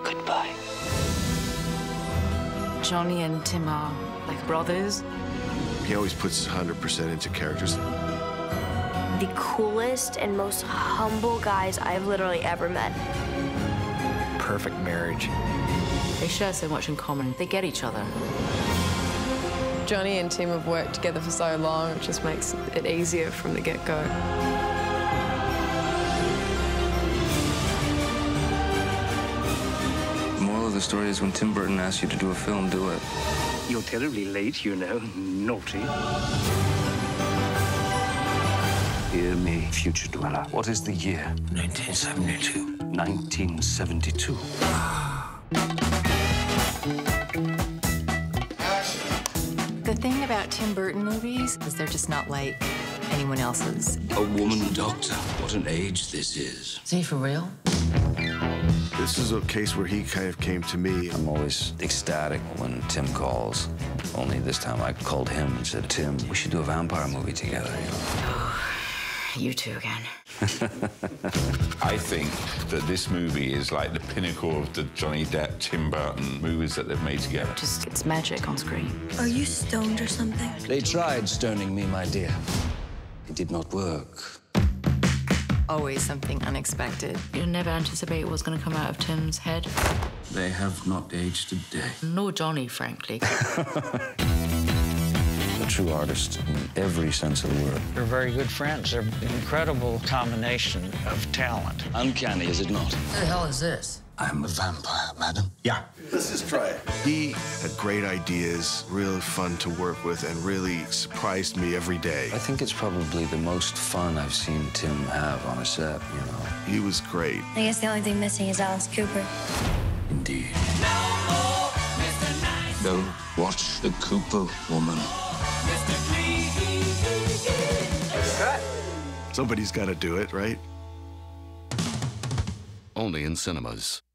Goodbye. Jonny and Tim are like brothers. He always puts 100% into characters. The coolest and most humble guys I've literally ever met. Perfect marriage. They share so much in common. They get each other. Jonny and Tim have worked together for so long, it just makes it easier from the get-go. The moral of the story is when Tim Burton asks you to do a film, do it. You're terribly late, you know. Naughty. Hear me, future dweller. What is the year? 1972. 1972. The thing about Tim Burton movies is they're just not like anyone else's. A woman doctor. What an age this is. Is he for real? This is a case where he kind of came to me. I'm always ecstatic when Tim calls. Only this time I called him and said, Tim, we should do a vampire movie together, you know. You two again. I think that this movie is like the pinnacle of the Johnny Depp, Tim Burton movies that they've made together. Just, it's magic on screen. Are you stoned or something? They tried stoning me, my dear. It did not work. Always something unexpected. You never anticipate what's going to come out of Tim's head. They have not aged a day. Nor Jonny, frankly. A true artist in every sense of the word. They're very good friends. They're an incredible combination of talent. Uncanny, is it not? Who the hell is this? I'm a vampire, madam. Yeah. Let's just try it. He had great ideas, really fun to work with, and really surprised me every day. I think it's probably the most fun I've seen Tim have on a set, you know. He was great. I guess the only thing missing is Alice Cooper. Indeed. Go watch the Cooper woman. Somebody's got to do it, right? Only in cinemas.